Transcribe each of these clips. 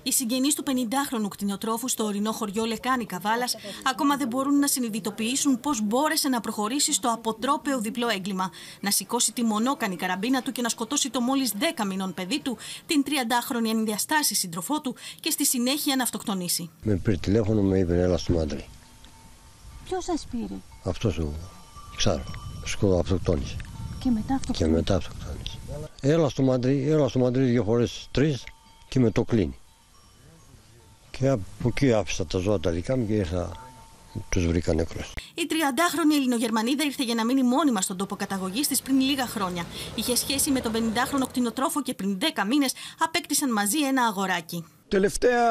Οι συγγενείς του 50χρονου κτηνοτρόφου στο ορεινό χωριό Λεκάνη Καβάλας ακόμα δεν μπορούν να συνειδητοποιήσουν πώς μπόρεσε να προχωρήσει στο αποτρόπαιο διπλό έγκλημα. Να σηκώσει τη μονόκανη καραμπίνα του και να σκοτώσει το μόλις 10 μηνών παιδί του, την 30χρονη ανιδιαστάση σύντροφό του και στη συνέχεια να αυτοκτονήσει. Με πήρε τηλέφωνο, με είπε έλα στο Μαντρί. Ποιος σας πήρε? Αυτός ο Ξάρο, αυτοκτόνησε. Και μετά αυτοκτόνησε. Έλα στο Μαντρί 2 φορές 3 και με το κλείνει. Και από εκεί άφησα τα ζώα τα δικά μου και ήρθα, τους βρήκα νεκρούς. Η 30χρονη Ελληνογερμανίδα ήρθε για να μείνει μόνιμα στον τόπο καταγωγής της πριν λίγα χρόνια. Είχε σχέση με τον 50χρονο κτηνοτρόφο και πριν 10 μήνες απέκτησαν μαζί ένα αγοράκι. Τελευταία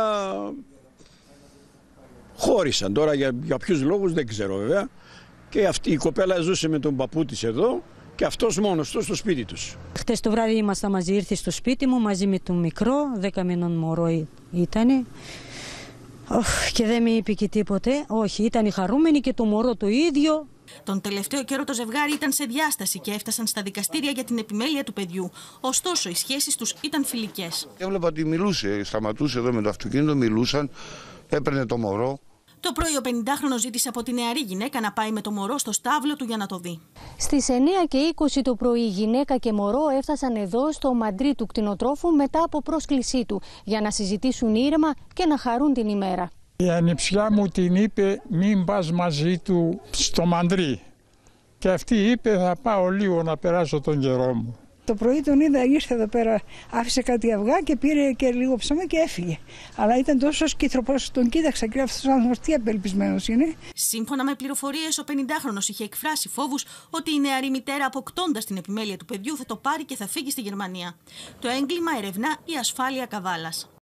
χώρισαν, τώρα για ποιους λόγους δεν ξέρω βέβαια. Και αυτή η κοπέλα ζούσε με τον παππού της εδώ και αυτός μόνος του στο σπίτι τους. Χτες το βράδυ ήμασταν μαζί, ήρθε στο σπίτι μου μαζί με τον μικρό, 10 μηνών μωρό ήτανε. Και δεν με είπε και τίποτε. Όχι, ήταν χαρούμενοι και το μωρό το ίδιο. Τον τελευταίο καιρό το ζευγάρι ήταν σε διάσταση και έφτασαν στα δικαστήρια για την επιμέλεια του παιδιού. Ωστόσο, οι σχέσεις τους ήταν φιλικές. Έβλεπα ότι μιλούσε, σταματούσε εδώ με το αυτοκίνητο, μιλούσαν, έπαιρνε το μωρό. Το πρωί ο 50χρονος ζήτησε από τη νεαρή γυναίκα να πάει με το μωρό στο στάβλο του για να το δει. Στις 9:20 το πρωί η γυναίκα και μωρό έφτασαν εδώ στο Μαντρί του κτηνοτρόφου μετά από πρόσκλησή του για να συζητήσουν ήρεμα και να χαρούν την ημέρα. Η ανιψιά μου την είπε μην πας μαζί του στο Μαντρί και αυτή είπε θα πάω λίγο να περάσω τον καιρό μου. Το πρωί τον είδα, ήρθε εδώ πέρα, άφησε κάτι αυγά και πήρε και λίγο ψωμί και έφυγε. Αλλά ήταν τόσο σκύθροπος, τον κοίταξα και αυτός ο άνθρωπος τι απελπισμένος είναι. Σύμφωνα με πληροφορίες, ο 50χρονος είχε εκφράσει φόβους ότι η νεαρή μητέρα, αποκτώντας την επιμέλεια του παιδιού, θα το πάρει και θα φύγει στη Γερμανία. Το έγκλημα ερευνά η ασφάλεια Καβάλας.